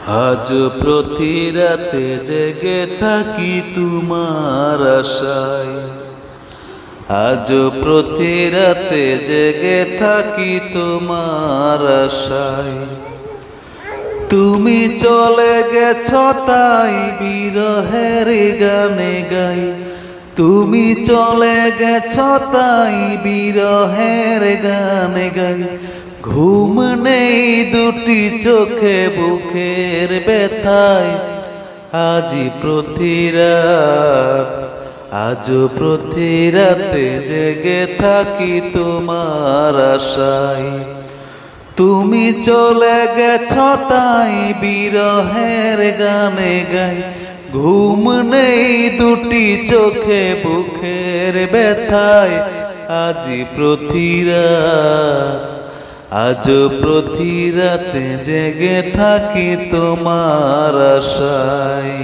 আজ প্রতি রাতে জেগে থাকি তোমার আশায়, আজ প্রতি রাতে জেগে থাকি তোমার আশায়। তুমি চলে গেছ তাই বিরহের গানে গাই, তুমি চলে গেছ তাই বিরহের গানে গাই। ঘুম নেই দুটি চোখে বুকের ব্যথায়, আজি প্রতি রাত, আজ প্রতি রাতে জেগে থাকি তোমার আশায়। তুমি চলে গেছ তাই বিরহের গানে গাই, ঘুম নেই দুটি চোখে বুকের ব্যথায়, আজি প্রতি রাত, আজ প্রতি রাতে জেগে থাকি তোমার আশায়।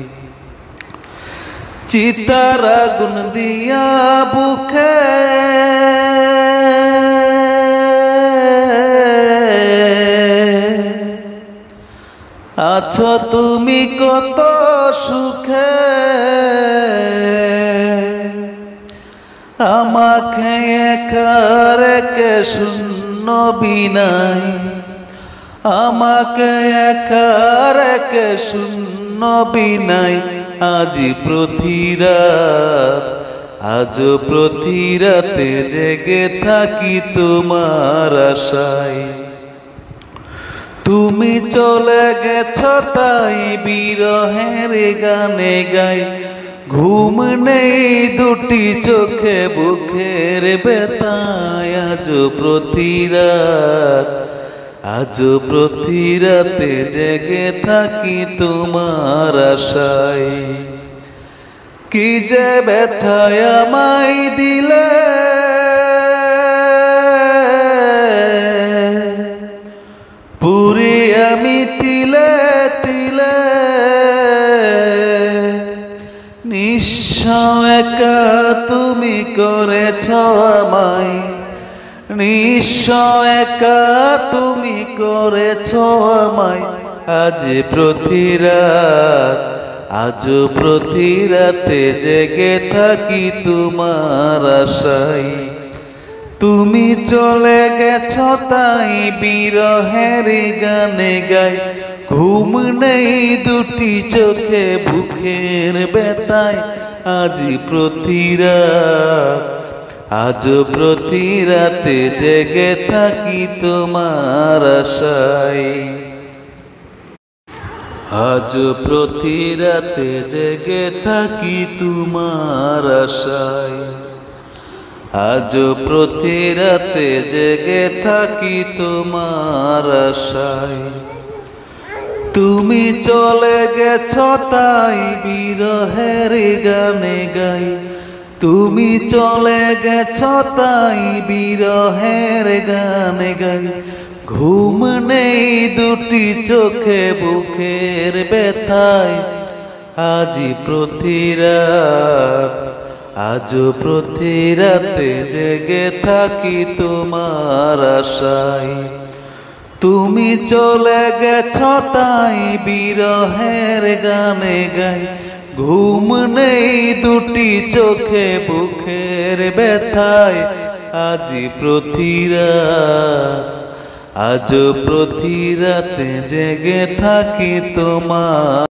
চিতার আগুন দিয়া বুকে আছো তুমি কত সুখে, আমাকে একা রেখে শূন্য বিনাই, আমাকে একা রেখে শূন্য বিনাই। আজি প্রতি রাত, আজ প্রতি রাতে জেগে থাকি তোমার আশায়। তুমি চলে গেছ তাই বিরহের গানে গাই, ঘুম নেই দুটি চোখে বুকের ব্যথায়, আজ প্রতি রাত, আজ প্রতি রাতে জেগে থাকি তোমার আশায়। কি যে ব্যথায় আমায় দিলে, পুরি আমি তিলে তিলে, নিঃস্ব একা তুমি করেছ আমায়, নিঃস্ব একা তুমি করেছ আমায়। আজ প্রতি রাত, আজ প্রতি রাতে জেগে থাকি তোমার আশায়। তুমি চলে গেছ তাই বিরহের গানে গাই, ঘুম নেই দুটি চোখে বুকের ব্যথায়, আজি প্রতি রাত, আজ প্রতি রাতে জেগে থাকি তোমার আশায়। আজ প্রতি রাতে জেগে থাকি তোমার আশায়, আজ প্রতি রাতে জেগে থাকি তোমার আশায়। তুমি চলে গেছ তাই বিরহের গানে গাই, তুমি চলে গেছ তাই বিরহের গানে গাই। ঘুম নেই দুটি চোখে বুকের ব্যথায়, আজি প্রতি রাত, আজ প্রতি রাতে জেগে থাকি তোমার আশায়। তুমি চলে গেছ তাই বিরহের গানে গাই, ঘুম নেই দুটি চোখে বুকের ব্যথায়, আজি প্রতি রাত, আজ প্রতি রাতে জেগে থাকি তোমার।